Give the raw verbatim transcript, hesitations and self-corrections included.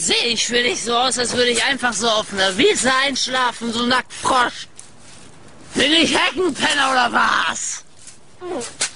Sehe ich für dich so aus, als würde ich einfach so auf einer Wiese einschlafen, so nackt Frosch? Bin ich Heckenpenner oder was?